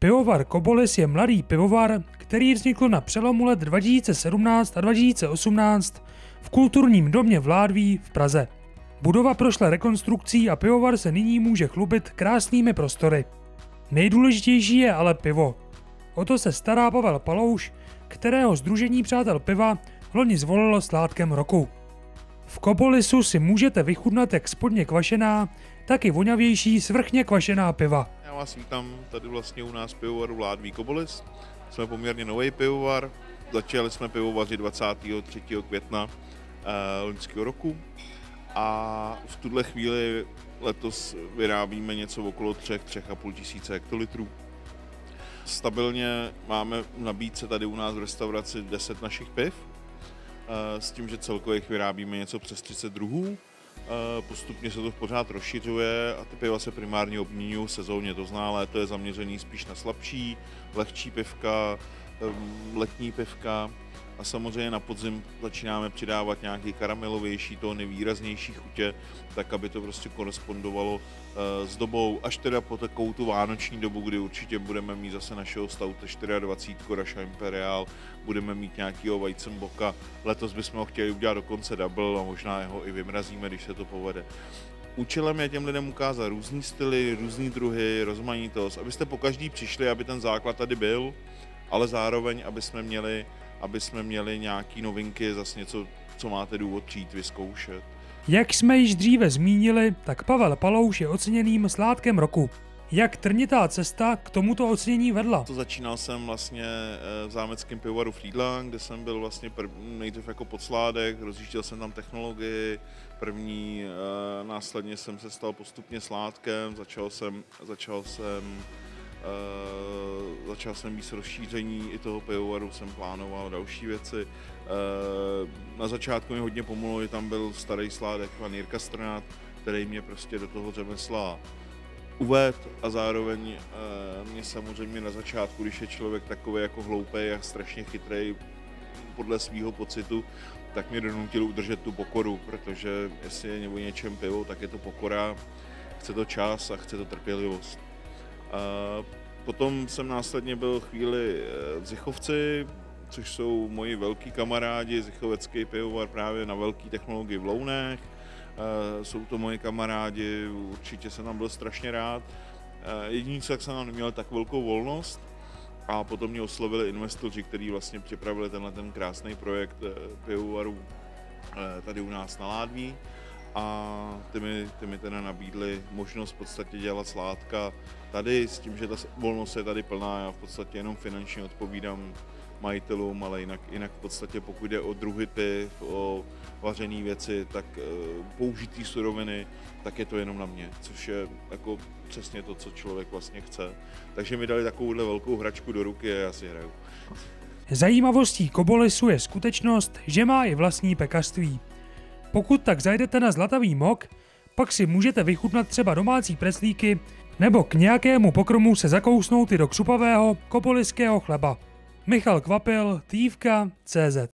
Pivovar Kobolis je mladý pivovar, který vznikl na přelomu let 2017 a 2018 v kulturním domě v Ládví v Praze. Budova prošla rekonstrukcí a pivovar se nyní může chlubit krásnými prostory. Nejdůležitější je ale pivo. O to se stará Pavel Palouš, kterého Sdružení přátel piva loni zvolilo sládkem roku. V Kobolisu si můžete vychutnat jak spodně kvašená, tak i voňavější svrchně kvašená piva. Já vás vítám tady vlastně u nás pivovaru Ládví Kobolis. Jsme poměrně nový pivovar, začali jsme pivovařit 23. května loňského roku a v tuhle chvíli letos vyrábíme něco okolo 3,5 tisíce hektolitrů. Stabilně máme v nabídce tady u nás v restauraci 10 našich piv, s tím, že celkově vyrábíme něco přes 30 druhů. Postupně se to pořád rozšiřuje a ty piva se primárně obměňují sezónně, to znamená, léto je zaměřený spíš na slabší, lehčí pivka, letní pivka a samozřejmě na podzim začínáme přidávat nějaký karamelovější, tóny, výraznější chutě, tak aby to prostě korespondovalo s dobou, až teda po takovou tu vánoční dobu, kdy určitě budeme mít zase našeho Stouta 24, Russia Imperial, budeme mít nějakýho Weizenbocka, letos bychom ho chtěli udělat dokonce double a možná ho i vymrazíme, když se to povede. Účelem je těm lidem ukázat různý styly, různý druhy, rozmanitost, abyste po každý přišli, aby ten základ tady byl, ale zároveň, aby jsme měli nějaký novinky, zase něco, co máte důvod přijít vyzkoušet. Jak jsme již dříve zmínili, tak Pavel Palouš je oceněným sládkem roku. Jak trnitá cesta k tomuto ocenění vedla? Začínal jsem vlastně v zámeckém pivovaru Friedland, kde jsem byl vlastně nejdřív jako podsládek, rozjížděl jsem tam technologii, následně jsem se stal postupně sládkem, začal jsem víc rozšíření i toho pivovaru, jsem plánoval další věci. Na začátku mě hodně pomohlo, že tam byl starý sládek, pan Jirka Strnad, který mě prostě do toho řemesla uvedl a zároveň mě samozřejmě na začátku, když je člověk takový jako hloupej a strašně chytrej podle svýho pocitu, tak mě donutil udržet tu pokoru, protože jestli je o něčem pivo, tak je to pokora, chce to čas a chce to trpělivost. Potom jsem následně byl chvíli v Zichovci, což jsou moji velký kamarádi, Zichovecký pivovar právě na velké technologii v Lounech. Jsou to moji kamarádi, určitě jsem tam byl strašně rád. Jediný, co jsem tam neměl tak velkou volnost a potom mě oslovili investoři, kteří vlastně připravili ten krásný projekt pivovaru tady u nás na Ládví. A ty mi teda nabídli možnost v podstatě dělat sládka tady, s tím, že ta volnost je tady plná, já v podstatě jenom finančně odpovídám majitelům, ale jinak v podstatě pokud jde o druhy piv, o vařené věci, tak použitý suroviny, tak je to jenom na mě, což je jako přesně to, co člověk vlastně chce. Takže mi dali takovouhle velkou hračku do ruky a já si hraju. Zajímavostí Kobolisu je skutečnost, že má i vlastní pekařství. Pokud tak zajdete na Zlatavý mok, pak si můžete vychutnat třeba domácí preclíky nebo k nějakému pokromu se zakousnout i do křupavého koboliského chleba. Michal Kvapil, Tívka.cz